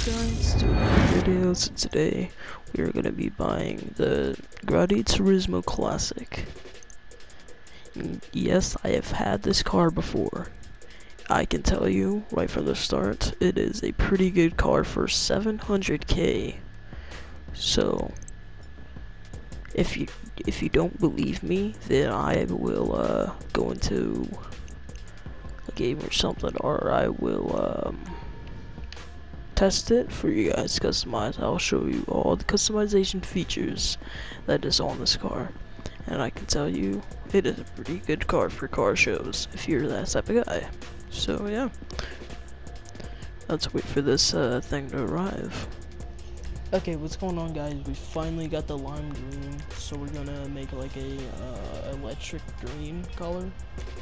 guys to another video. So today we are going to be buying the Grotti Turismo Classic. And yes, I have had this car before. I can tell you right from the start, it is a pretty good car for 700k. So if you don't believe me, then I will go into a game or something, or I will test it for you guys to customize. I'll show you all the customization features that is on this car, and I can tell you it is a pretty good car for car shows if you're that type of guy. So yeah, let's wait for this thing to arrive. Okay, what's going on, guys? We finally got the lime green, so we're gonna make like a electric green color.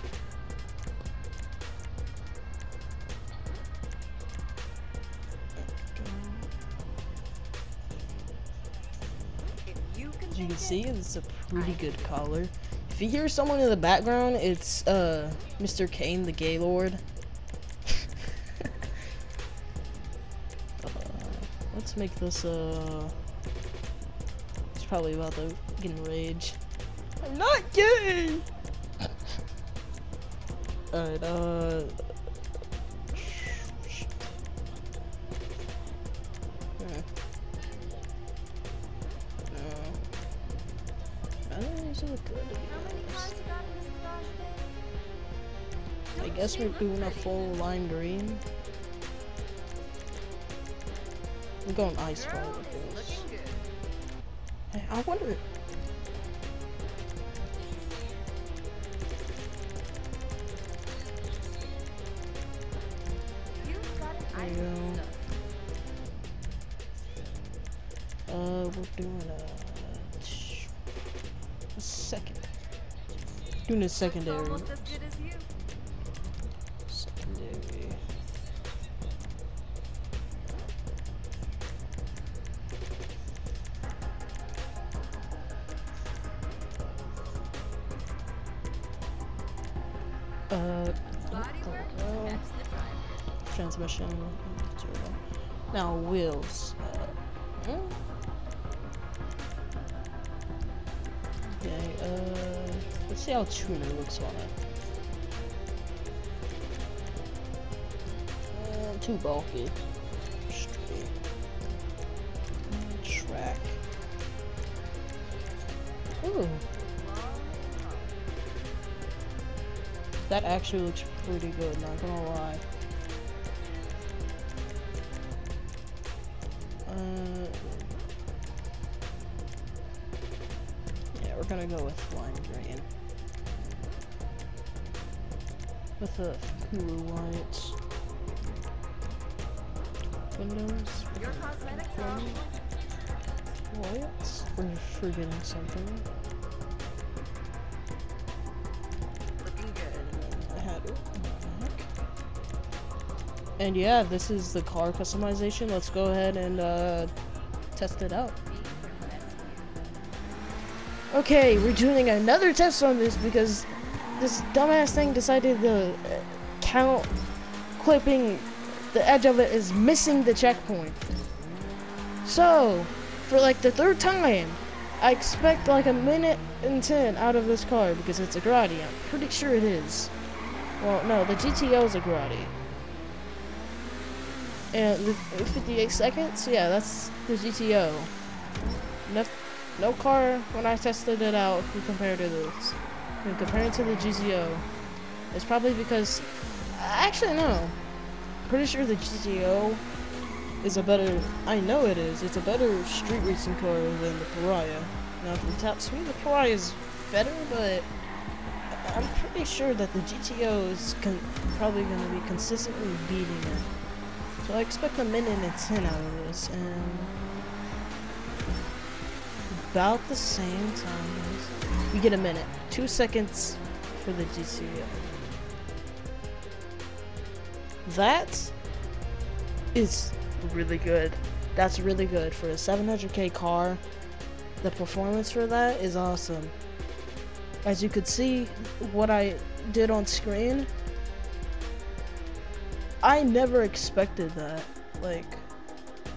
As you can see, it's a pretty good color. If you hear someone in the background, it's Mr. Kane, the Gaylord. Let's make this he's probably about to get enraged. I'm not gay! Alright, I guess we're doing a full lime green. I'm going ice fire with this. Hey, I wonder. There you go. We're doing a second. Doing a secondary. Secondary. Transmission. Now wheels. Okay, let's see how tuner looks on it. Too bulky. Straight. Track. Ooh. That actually looks pretty good, not gonna lie. Yeah, we're gonna go with lime green. With the Hulu lights. Windows. Your cosmetics lights. We're forgetting something. looking good. I had it. And yeah, this is the car customization. Let's go ahead and test it out. Okay, we're doing another test on this because this dumbass thing decided the count clipping the edge of it is missing the checkpoint. So, for like the third time, I expect like a minute and 10 out of this car because it's a Grotti. I'm pretty sure it is. Well, no, the GTO is a Grotti. And the 58 seconds, yeah, that's the GTO. No car, when I tested it out, compared to this. When comparing to the GTO, it's probably because, actually no. Pretty sure the GTO is a better, I know it is, it's a better street racing car than the Pariah. Now from top speed, the Pariah is better, but I'm pretty sure that the GTO is probably going to be consistently beating it. So I expect a minute and 10 out of this, and about the same time as we get a minute. 2 seconds for the GTO. That is really good. That's really good for a 700k car. The performance for that is awesome. As you could see, what I did on screen, I never expected that. Like,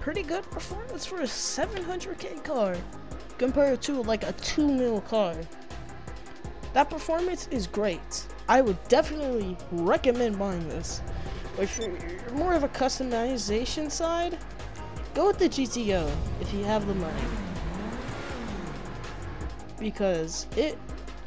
pretty good performance for a 700k car compared to like a 2 mil car. That performance is great. I would definitely recommend buying this. But if you're more of a customization side, go with the GTO if you have the money. Because it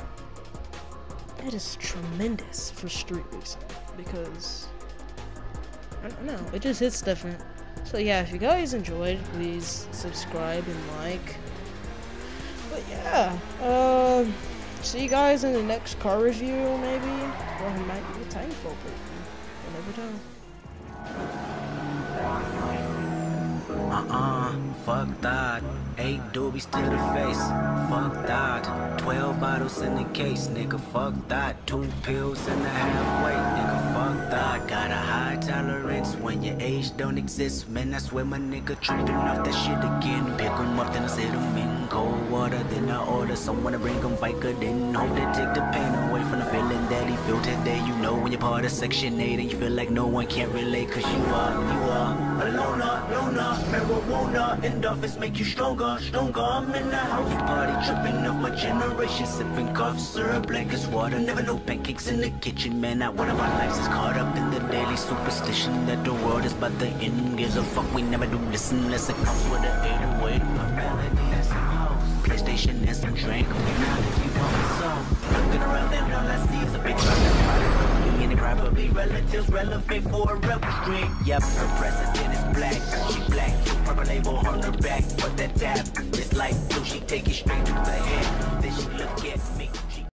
is tremendous for street racing. Because, I don't know, it just hits different. So yeah, if you guys enjoyed, please subscribe and like. But yeah, see you guys in the next car review, maybe. Or it might be a Titanfall playthrough. You never know. Fuck that. 8 doobies to the face. Fuck that. 12 bottles in the case, nigga. Fuck that. 2 pills and a halfway, nigga. Fuck that. Got a high tolerance when your age don't exist. Man, I swear my nigga tripping off that shit again. Pick 'em up, then I set 'em in cold water. Then I order someone to bring 'em Vica. Then hold it, take the pain away from the feeling that he feel today. You know when you're part of Section 8 and you feel like no one can relate. Cause you are a loner, marijuana, endorphins make you stronger, stronger. I'm in the house party, tripping off my generation, sipping cough syrup like it's water. Never no pancakes in the kitchen, man. Not one of our lives is caught up in the daily superstition that the world is about to end. Gives a fuck, we never do this unless it comes with an 808, a melody and some house, PlayStation and some drink. Looking around and all I see is a bitch on this body. In the crowd, probably relatives relevant for a rebel stream. Yep, her president is black, she black, purple label on her back. But that dab is like blue, she take it straight to the head.